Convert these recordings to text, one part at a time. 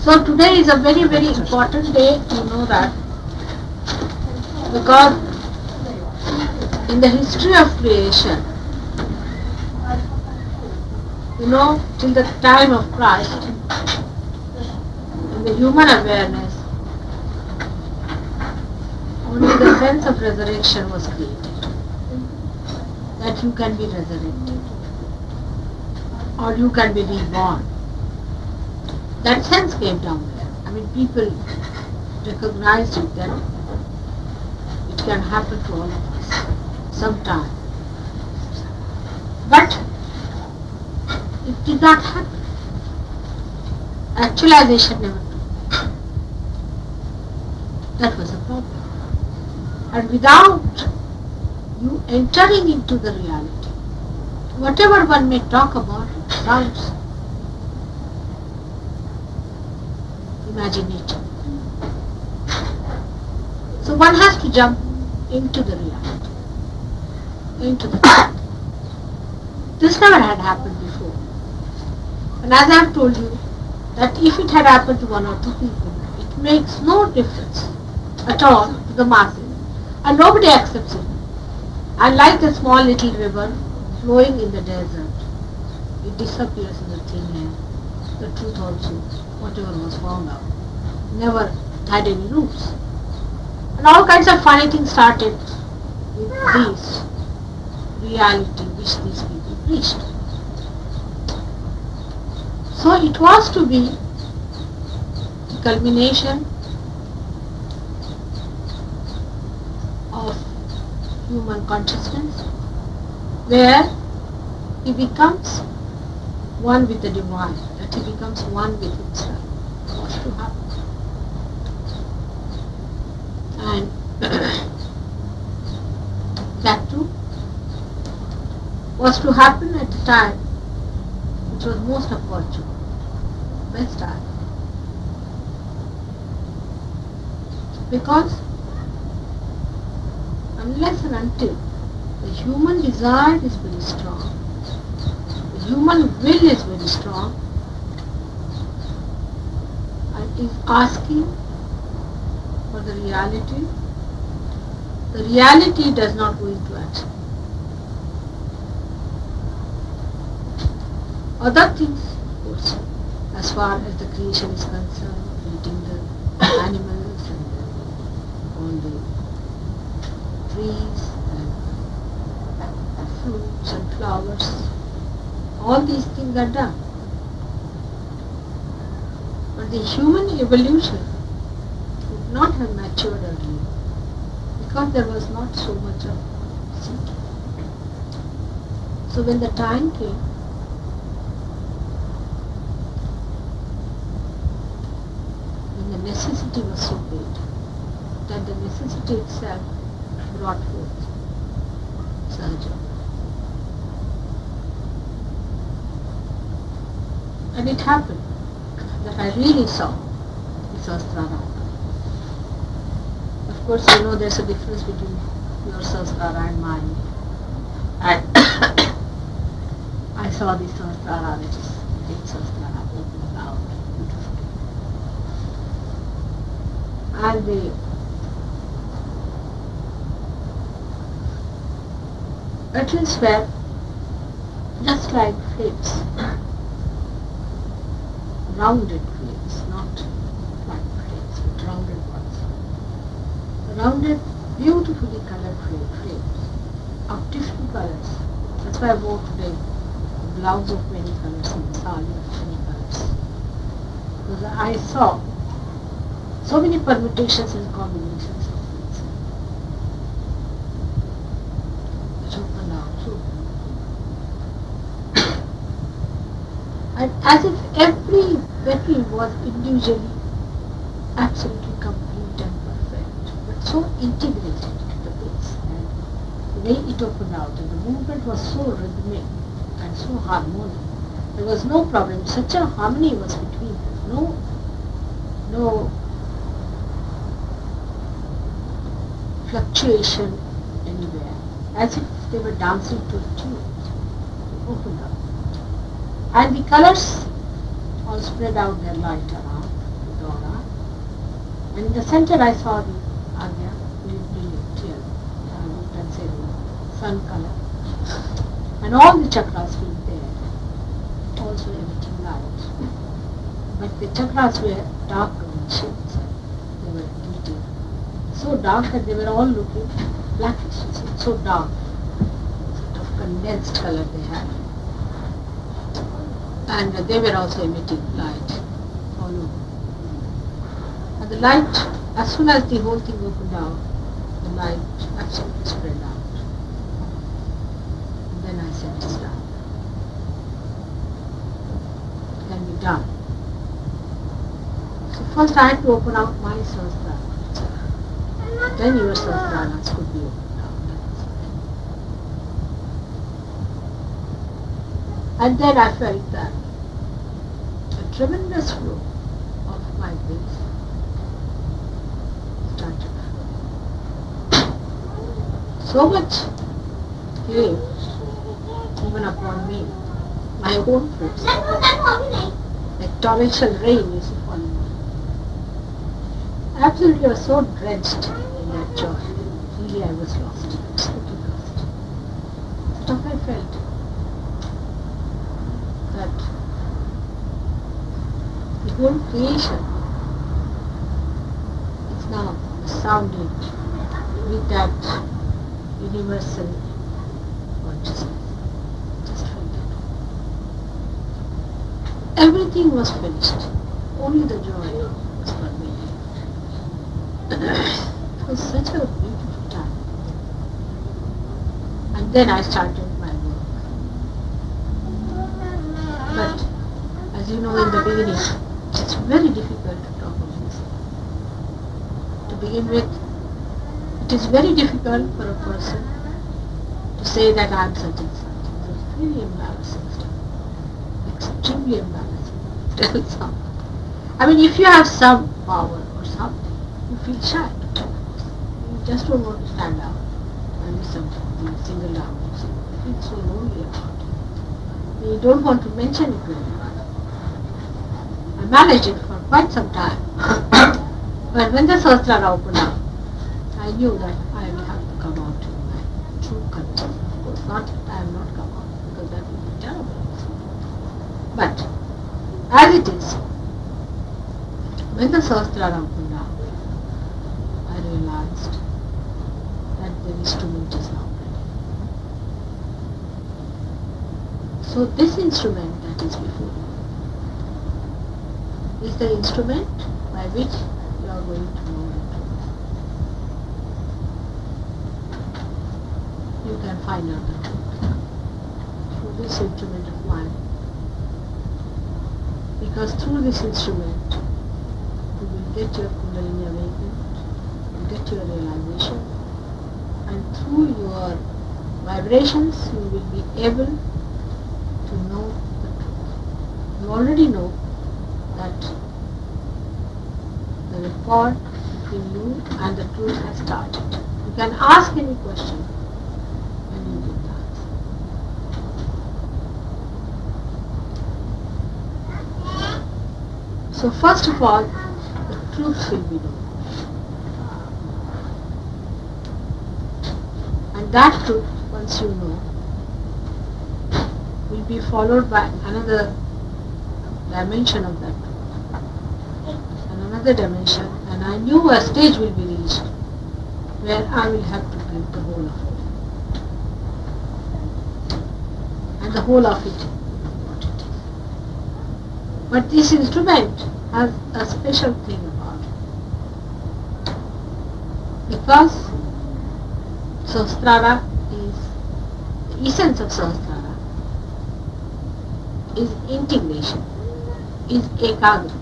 So today is a very important day, you know that, because in the history of creation, till the time of Christ, in the human awareness, only the sense of resurrection was created. That you can be resurrected, or you can be reborn. That sense came down there. I mean, people recognized it that it can happen to all of us sometime. But it did not happen. Actualization never took. That was a problem. And without you entering into the reality, whatever one may talk about, it sounds imaginative. So one has to jump into the reality, into the fact. This never had happened before. And as I have told you, that if it had happened to one or two people, it makes no difference at all to the masses. And nobody accepts it. And like a small little river flowing in the desert, it disappears in the thin air. The truth also, whatever was found out, never had any roots. And all kinds of funny things started with this reality which these people preached. So it was to be the culmination of human consciousness, where he becomes one with the divine, that he becomes one with himself. It was to happen. And that too was to happen at a time which was most opportune, best time. Because unless and until the human desire is very strong, the human will is very strong, and is asking for the reality does not go into action. Other things, of course, as far as the creation is concerned, eating the animals and all the trees and fruits and flowers, all these things are done. But the human evolution would not have matured earlier because there was not so much of seeking. So when the time came, when the necessity was so great that the necessity itself brought forth Sahaja. And it happened that I really saw the Sahasrara. Of course, you know there's a difference between your Sahasrara and mine. And I saw the Sahasrara, which is big Sahasrara, opening out beautifully. And the petals were just like flames, rounded flames, not flat flames, but rounded ones. Rounded, beautifully colored flames of different colors. That's why I wore today a blouse of many colors and a sari of many colors. Because I saw so many permutations and combinations of things which opened out so beautifully. And as if every petal was individually absolutely complete and perfect, but so integrated to the base. And the way it opened out and the movement was so rhythmic and so harmonic. There was no problem. Such a harmony was between them. No fluctuation anywhere. As if they were dancing to a tune. They opened up. And the colors all spread out their light around. And in the center I saw the Agya, very brilliant yellow, you can say the sun color. And all the chakras were there, also emitting light. But the chakras were darker in shape, they were emitting. So dark that they were all looking blackish, so dark, sort of condensed color they had. And they were also emitting light all over. And the light, as soon as the whole thing opened out, the light actually spread out. And then I said, it's done. It can be done. So first I had to open out my Sahasrara. Then your Sahasraras could be opened out. And then I felt that a tremendous flow of my breath started. So much came even upon me, my own force, like torrential rain used to fall on me. Absolutely, I was so drenched in that joy. Really, I was lost, absolutely lost. So I felt that the whole creation is now sounding with that universal consciousness. Just felt that. Everything was finished. Only the joy was pervading. It was such a beautiful time. And then I started my work. But as you know, in the beginning, it's very difficult to talk of this. To begin with, it is very difficult for a person to say that I am such and such. It's really embarrassing stuff. Extremely embarrassing. Tell someone. I mean, if you have some power or something, you feel shy. You just don't want to stand out and be singled out. You feel so lonely about it. You don't want to mention it to anyone. I managed it for quite some time. But when the Sahasrara opened up, I knew that I will have to come out to my true content. Of course, not that I have not come out, because that would be terrible. But as it is, when the Sahasrara opened up, I realized that the instrument is now ready. So this instrument that is before you is the instrument by which you are going to know the truth. You can find out the truth through this instrument of mine. Because through this instrument, you will get your Kundalini awakened, you will get your realization, and through your vibrations, you will be able to know the truth. You already know that the rapport between you and the truth has started. You can ask any question and you get the answer. So first of all, the truth will be known. And that truth, once you know, will be followed by another dimension of that truth. And another dimension, and I knew a stage will be reached where I will have to give the whole of it. And the whole of it is what it is. But this instrument has a special thing about it. Because Sahasrara is, the essence of Sahasrara is integration, is ekagrata.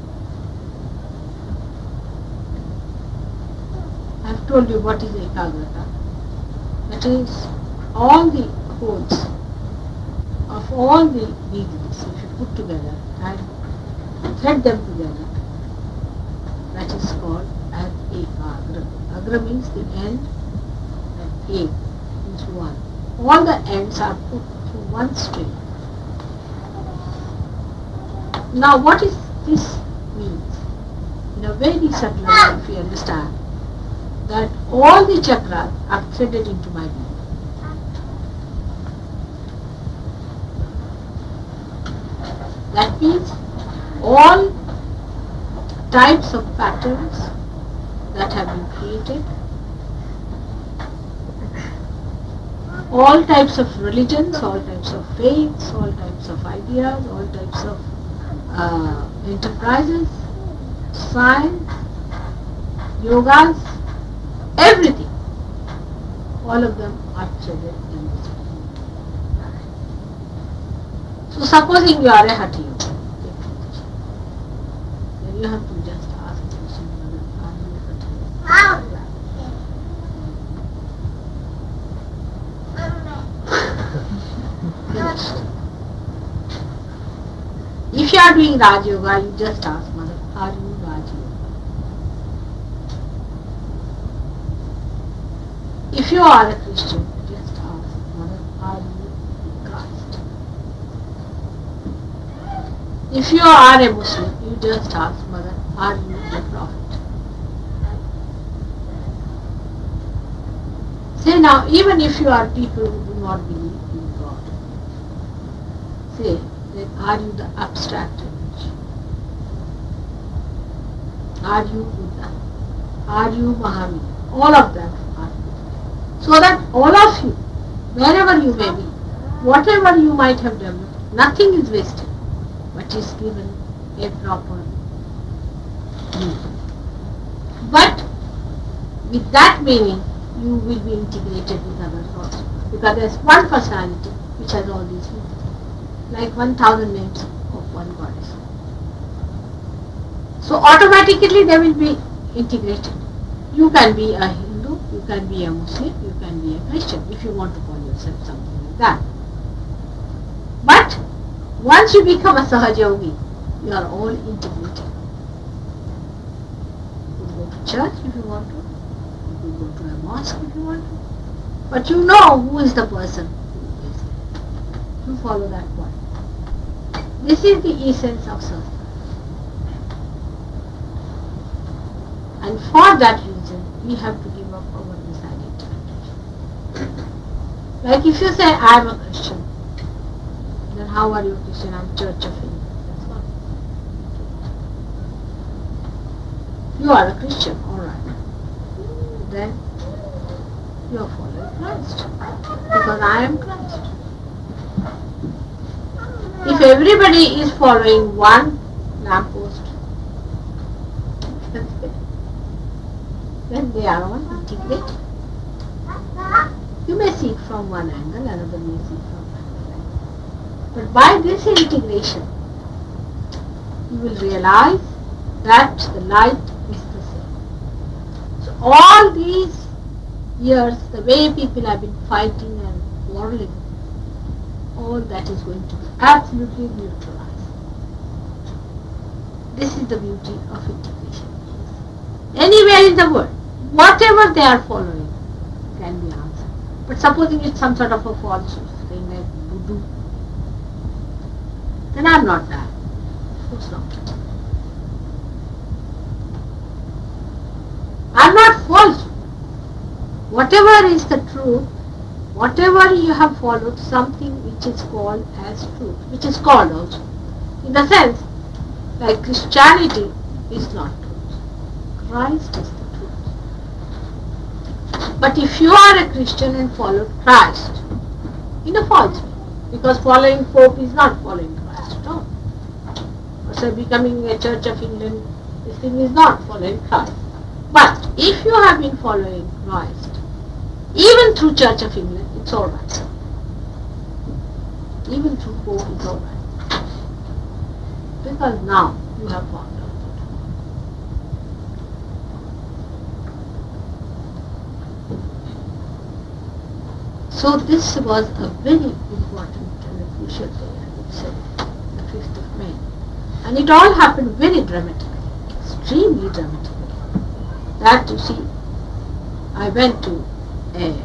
I have told you what is ekagrata. That is all the codes of all the needles, if you put together and thread them together, that is called as ekagra. Agra means the end, and ek means one. All the ends are put through one string. Now what is this means? in a very subtle way, if you understand, that all the chakras are threaded into my being. That means all types of patterns that have been created, all types of religions, all types of faiths, all types of ideas, all types of enterprises, science, yogas, everything, all of them are threaded in this way. So supposing you are a Hatha yogi, then you have to just ask the question, are you a Hatha yogi? Finished. If you are doing Raj Yoga, you just ask Mother, are you Raj Yoga? If you are a Christian, you just ask Mother, are you Christ? If you are a Muslim, you just ask Mother, are you the Prophet? Say now, even if you are people who do not believe in God, say, then are you the abstract image? Are you Buddha? Are you Mahavira? All of them are. So that all of you, wherever you may be, whatever you might have developed, nothing is wasted, but is given a proper meaning. But with that meaning, you will be integrated with others also. Because there is one personality which has all these meanings. Like 1,000 names of one goddess. So automatically they will be integrated. You can be a Hindu, you can be a Muslim, you can be a Christian if you want to call yourself something like that. But once you become a Sahaja Yogi, you are all integrated. You can go to church if you want to, you can go to a mosque if you want to, but you know who is the person who is there. You follow that point. This is the essence of Sastra. And for that reason, we have to give up our misguided interpretation. Like if you say, I am a Christian, then how are you a Christian? I am Church of England. That's what. You are a Christian, alright. Then you are following Christ. Because I am Christ. If everybody is following one lamppost, then they are all integrated. You may see it from one angle, another may see it from another angle. But by this integration, you will realize that the light is the same. So all these years, the way people have been fighting and quarreling, all that is going to be absolutely neutralized. This is the beauty of integration. Anywhere in the world, whatever they are following can be answered. But supposing it's some sort of a false thing like voodoo, then I'm not that. Of course not. I'm not false. Whatever is the truth, whatever you have followed, something which is called as truth, which is called also. In the sense, like Christianity is not truth. Christ is the truth. But if you are a Christian and follow Christ, in a false way, because following Pope is not following Christ at all. Or so becoming a Church of England, this thing is not following Christ. But if you have been following Christ, even through Church of England, it's alright. Even through Pope, it's alright. Because now you have found out. So this was a very important and a crucial day, I would say, the 5th of May. And it all happened very dramatically, extremely dramatically. That, you see, I went to a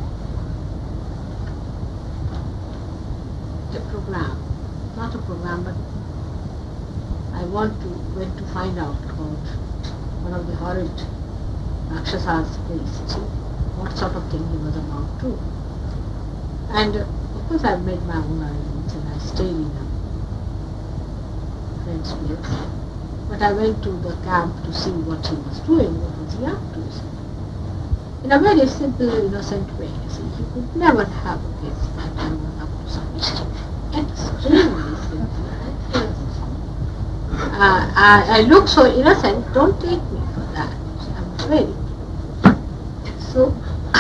program, not a program, but I went to find out about one of the horrid Rakshasas face, see what sort of thing he was about to. And of course I've made my own arrangements and I stayed in a friend's place. But I went to the camp to see what he was doing, what was he up to. See. In a very simple, innocent way. See, he could never have guessed that I was up to some mischief. Extremely simple. I look so innocent, don't take me for that. I'm very. So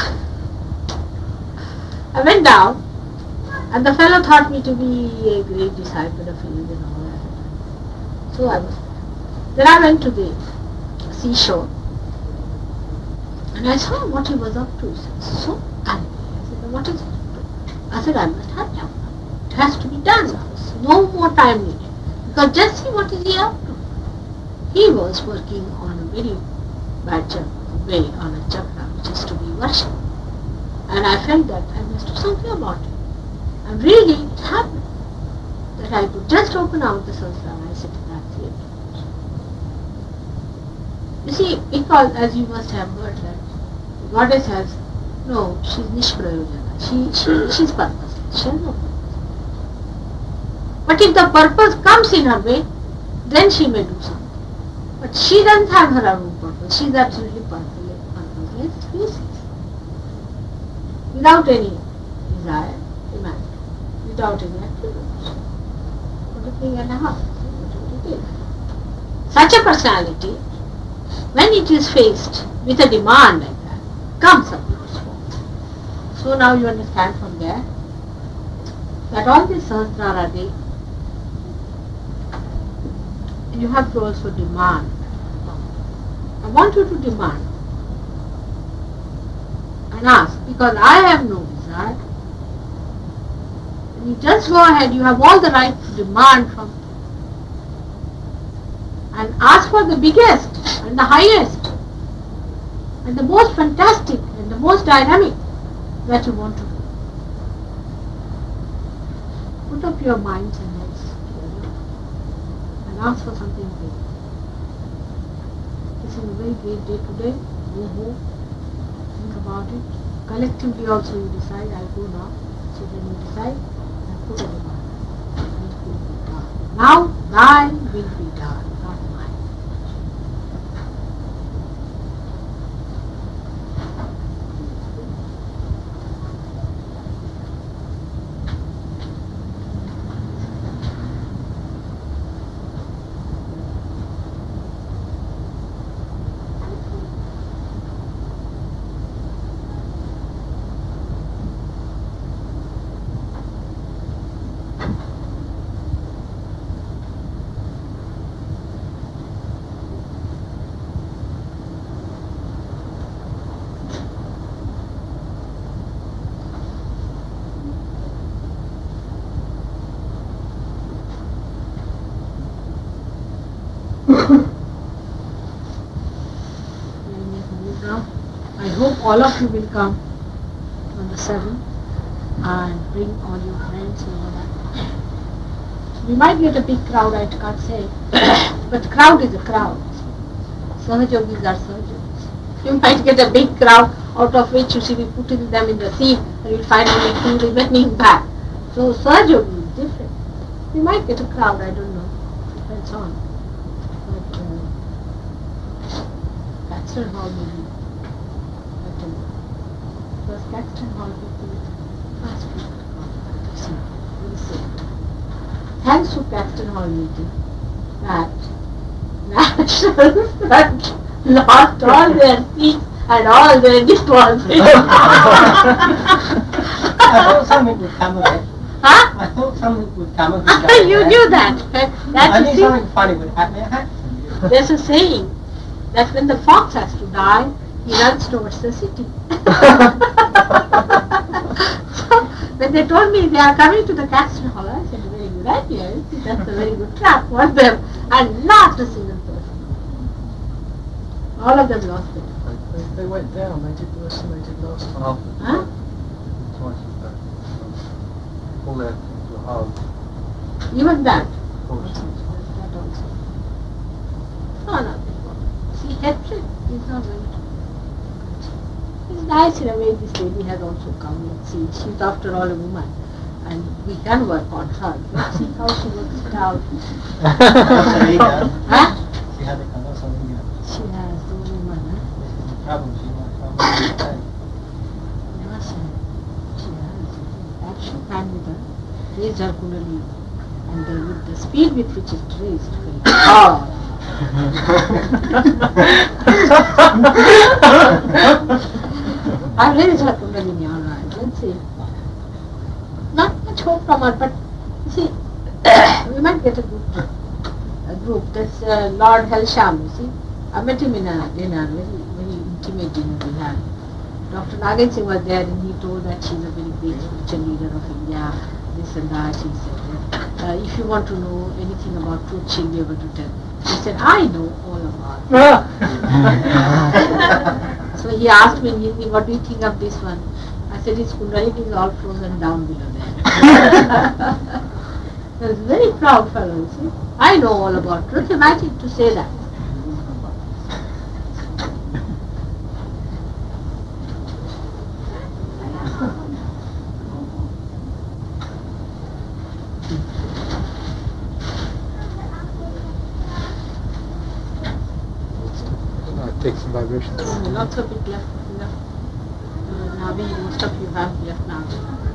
I went down and the fellow thought me to be a great disciple of his and all that. So I was there. Then I went to the seashore and I saw what he was up to. He said, so angry. I said, what is it up to? I said, I must have help. It has to be done. No more time needed. Because just see what is he up to. He was working on a very bad way on a chakra which is to be worshipped. And I felt that I must do something about it. And really it happened that I could just open out the Sahasrara. I said, that's it. You see, because as you must have heard that the goddess has, no, she's Nishprayojana. She's purposeless. She has no purpose. But if the purpose comes in her way, then she may do something. But she doesn't have her own purpose. She is absolutely purposeless, useless. Without any desire, imagine. Without any attributes. What a thing and a half. What it is. Such a personality, when it is faced with a demand like that, comes up with its form. So now you understand from there that all these Sahasrara day, you have to also demand. I want you to demand and ask, because I have no desire. And you just go ahead, you have all the right to demand from them. And ask for the biggest and the highest and the most fantastic and the most dynamic that you want to do. Put up your minds and heads together and ask for something big. This is a very great day today. Go home, think about it. Collectively also you decide, I'll go now. So then you decide and put it on. And it will be done. Now thine will be done, not mine. I hope all of you will come on the 7th and bring all your friends and all that. We might get a big crowd, I can't say, but crowd is a crowd. Sahajogis are Sahajogis. You might get a big crowd out of which you see we putting them in the sea and you'll find only 2 remaining back. So Sahajogi is different. We might get a crowd, I don't know, depends on. But Caxton Hall will be better. Because Caxton Hall people ask people to come. Very simple. Thanks to Caxton Hall meeting that National Front lost all their seats and all their deposits. I thought something would come of it. Huh? I thought something would come of it. You knew that. I knew something funny would happen. There's a saying that when the fox has to die, he runs towards the city. So when they told me they are coming to the Caxton Hall, I said, very good idea. That's a very good trap for them. And not a single person. All of them lost it. They went down, they did worse than they did last time. Huh? Twice as bad. All their things were hard. Even that. Of course. That also. No, no. See, He hates it. He's not going to. It's nice in a way this lady has also come. Let's see, she's after all a woman. And we can work on her. Let's see how she works it out. Huh? She had a color something. She has the woman, huh? This is the problem. She wants trouble. Yes, she has. That she can with her. Raise her kundalini. And with the speed with which it raised, I've raised her kundalini, alright. Let's see. Not much hope from her, but you see, we might get a group. That's Lord Helsham, you see. I met him in a dinner, very intimate dinner we had. Dr. Nagen Singh was there and he told that she's a very great spiritual leader of India, this and that. He said, if you want to know anything about truth, she'll be able to tell. He said, I know all about it. So he asked me in Hindi, what do you think of this one? I said, his kundalini is all frozen down below there. He was a very proud fellow, you see. I know all about truth. Imagine to say that. Take some vibration. Lots of it left. Navi, most of you have left now.